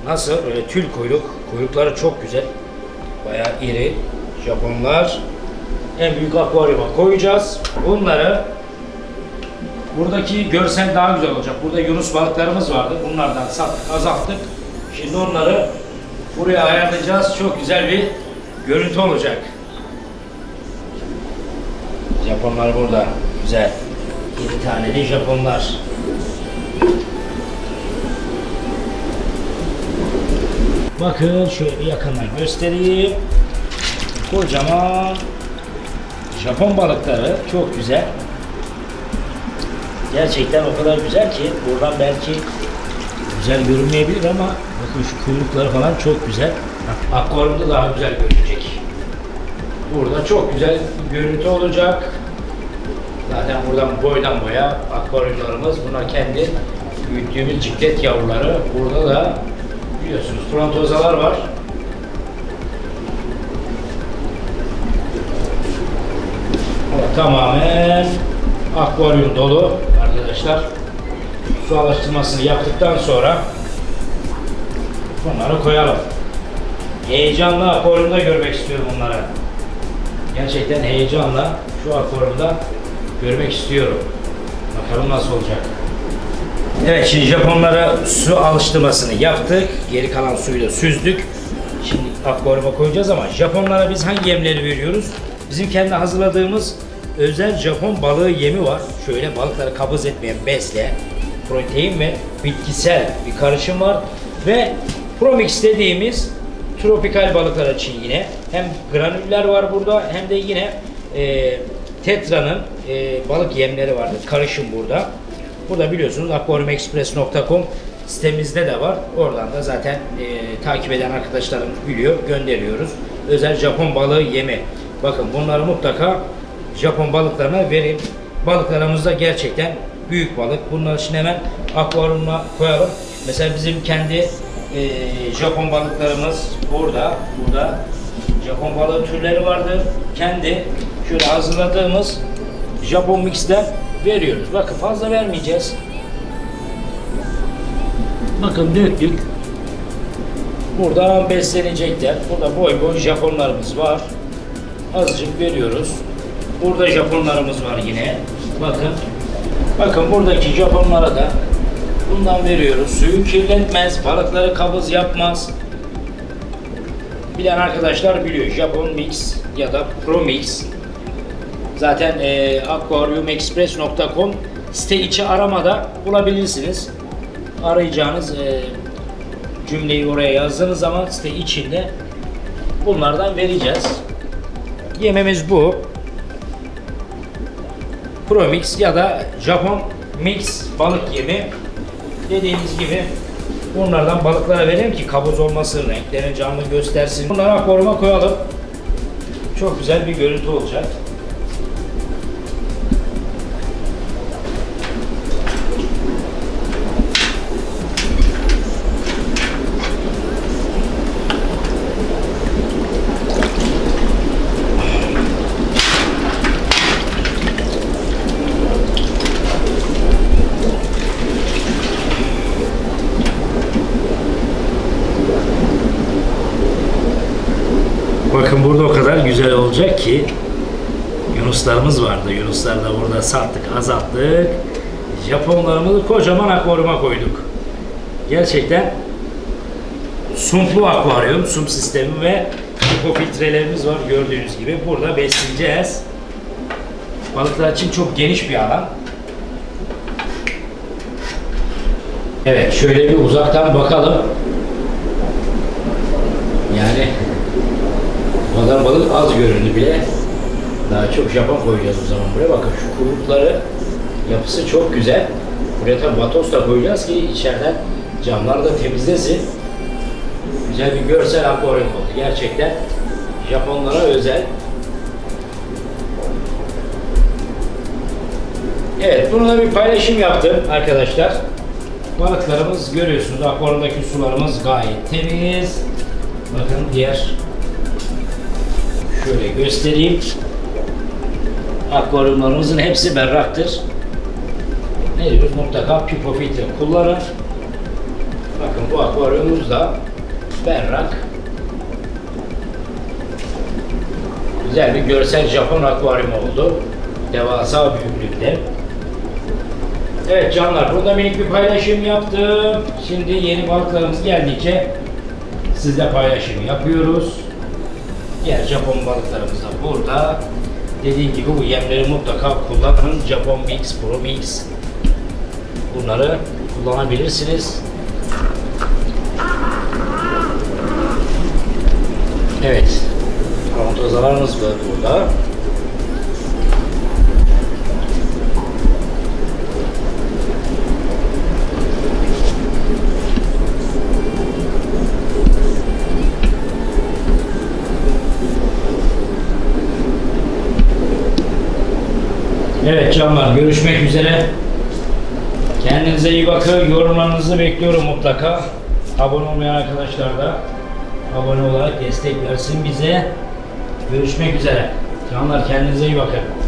Nasıl? Böyle tül kuyruk. Kuyrukları çok güzel. Bayağı iri. Japonlar. En büyük akvaryuma koyacağız. Bunları buradaki görsel daha güzel olacak. Burada yunus balıklarımız vardı. Bunlardan sattık, azalttık. Şimdi onları buraya ayarlayacağız. Çok güzel bir görüntü olacak. Japonlar burada. Güzel. 7 tane de Japonlar. Bakın şöyle bir yakından göstereyim. Kocaman Japon balıkları çok güzel. Gerçekten o kadar güzel ki buradan belki güzel görünmeyebilir ama bakın şu kuyrukları falan çok güzel. Akvaryumda daha güzel görünecek. Burada çok güzel bir görüntü olacak. Zaten buradan boydan boya akvaryumlarımız. Bunlar kendi büyüttüğümüz ciklet yavruları. Burada da biliyorsunuz frontozalar var. Tamamen akvaryum dolu arkadaşlar. Su alıştırmasını yaptıktan sonra bunları koyalım. Heyecanla akvaryumda görmek istiyorum bunları. Gerçekten heyecanla şu akvaryumda görmek istiyorum. Bakalım nasıl olacak. Evet, şimdi Japonlara su alıştırmasını yaptık. Geri kalan suyu da süzdük. Şimdi akvaryuma koyacağız ama Japonlara biz hangi yemleri veriyoruz? Bizim kendi hazırladığımız özel Japon balığı yemi var. Şöyle balıkları kabız etmeyen besle, protein ve bitkisel bir karışım var. Ve Promix dediğimiz tropikal balıklar için yine hem granüller var burada hem de yine Tetra'nın balık yemleri vardır. Karışım burada. Burada biliyorsunuz aquariumexpress.com sitemizde de var. Oradan da zaten takip eden arkadaşlarımız biliyor. Gönderiyoruz. Özel Japon balığı yemi. Bakın bunları mutlaka Japon balıklarına verin. Balıklarımız da gerçekten büyük balık. Bunları şimdi hemen akvaryuma koyalım. Mesela bizim kendi Japon balıklarımız burada. Burada Japon balığı türleri vardır. Kendi şöyle hazırladığımız Japon mix'ten veriyoruz. Bakın fazla vermeyeceğiz. Bakın döktük. Burada beslenecekler. Burada boy boy Japonlarımız var. Azıcık veriyoruz. Burada Japonlarımız var yine. Bakın. Bakın buradaki Japonlara da bundan veriyoruz. Suyu kirletmez. Balıkları kabız yapmaz. Bilen arkadaşlar biliyor. Japon Mix ya da Pro Mix. Zaten aquariumexpress.com site içi aramada bulabilirsiniz. Arayacağınız cümleyi oraya yazdığınız zaman site içinde bunlardan vereceğiz. Yememiz bu. Pro Mix ya da Japon Mix balık yemi. Dediğimiz gibi bunlardan balıklara verelim ki kabuz olmasın, renklerini canlı göstersin. Bunları akvaryuma koyalım. Çok güzel bir görüntü olacak. Bakın burada o kadar güzel olacak ki yunuslarımız vardı. Yunusları da burada sattık, azalttık. Japonlarımızı kocaman akvaryuma koyduk. Gerçekten sumplu akvaryum, sump sistemi ve filtrelerimiz var gördüğünüz gibi. Burada besleyeceğiz. Balıklar için çok geniş bir alan. Evet, şöyle bir uzaktan bakalım. Yani bu kadar balık az göründü bile. Daha çok Japon koyacağız o zaman buraya. Bakın şu kuyrukları yapısı çok güzel. Buraya tabi vatos da koyacağız ki içeriden camları da temizlesin. Güzel bir görsel akvaryum oldu. Gerçekten Japonlara özel. Evet, bunu da bir paylaşım yaptım arkadaşlar. Balıklarımız görüyorsunuz. Akvaryumdaki sularımız gayet temiz. Bakın diğer şöyle göstereyim. Akvaryumlarımızın hepsi berraktır. Ne diyoruz? Mutlaka pipo filtre kullanın. Bakın bu akvaryumumuz da berrak. Güzel bir görsel Japon akvaryum oldu. Devasa büyüklükte. Evet canlar, burada minik bir paylaşım yaptım. Şimdi yeni balıklarımız geldikçe sizle paylaşım yapıyoruz. Diğer Japon balıklarımız da burada. Dediğim gibi bu yemleri mutlaka kullanın. Japon Mix, Pro Mix. Bunları kullanabilirsiniz. Evet. Kontozalarımız var burada. Evet canlar, görüşmek üzere. Kendinize iyi bakın. Yorumlarınızı bekliyorum mutlaka. Abone olmayan arkadaşlar da abone olarak destek versin bize. Görüşmek üzere. Canlar, kendinize iyi bakın.